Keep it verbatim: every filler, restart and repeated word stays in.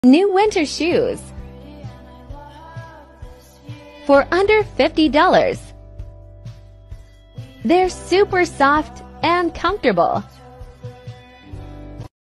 New winter shoes for under fifty dollars. They're super soft and comfortable.